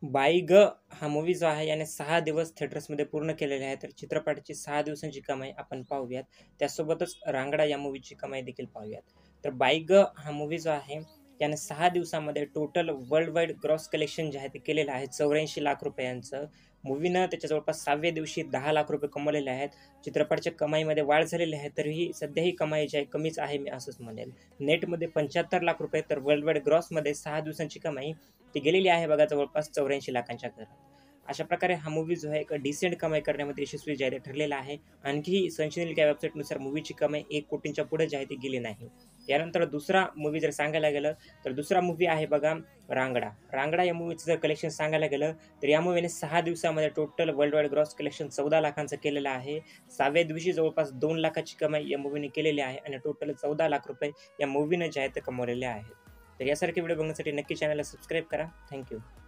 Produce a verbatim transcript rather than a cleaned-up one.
बाई ग हा मूव्ही जो आहे याने सहा दिवस थिएटर्समध्ये पूर्ण केलेले आहे. तर चित्रपटाची सहा दिवसांची कमाई आपण पाहूयात. त्यासोबतच रांगडा या मूव्हीची कमाई देखील पाहूयात. तर बाई ग हा मूव्ही जो आहे याने सहा दिवसामध्ये total worldwide gross collection जे आहे ते केलेलं आहे चौऱ्याऐंशी लाख रुपयांचं. मूव्हीनं त्याच्या जवळपास सहाव्या दिवशी दहा लाख रुपये कमवलेले आहेत. चित्रपटाच्या कमाईमध्ये वाढ झालेली आहे, तरीही सध्या ही कमाई जी आहे कमीच आहे मी असंच म्हणेल. नेटमध्ये पंच्याहत्तर लाख रुपये तर वर्ल्ड वाईड ग्रॉसमध्ये सहा दिवसांची कमाई ती गेलेली आहे बघा जवळपास चौऱ्याऐंशी लाखांच्या घरात. अशा प्रकारे हा मूव्ही जो आहे एक डिसेंट कमाई करण्यामध्ये यशस्वी जे आहे ते ठरलेला आहे. आणखी सनशाईन या वेबसाईटनुसार मूव्हीची कमाई एक कोटींच्या पुढे जी आहे ती गेली नाही. यानंतर दुसरा मूव्ही जर सांगायला गेलं, तर दुसरा मूव्ही आहे बघा रांगडा. रांगडा या मूव्हीचं जर कलेक्शन सांगायला गेलं, तर या मूव्हीने सहा दिवसामध्ये total worldwide gross collection चौदा लाखांचं केलेलं आहे. सहाव्या दिवशी जवळपास दोन लाखाची कमाई या मूव्हीने केलेली आहे आणि टोटल चौदा लाख रुपये या मूव्हीने जे आहे ते कमवलेले आहेत. तर यासारखे व्हिडिओ बघण्यासाठी नक्की चॅनलला सबस्क्राईब करा. Thank you.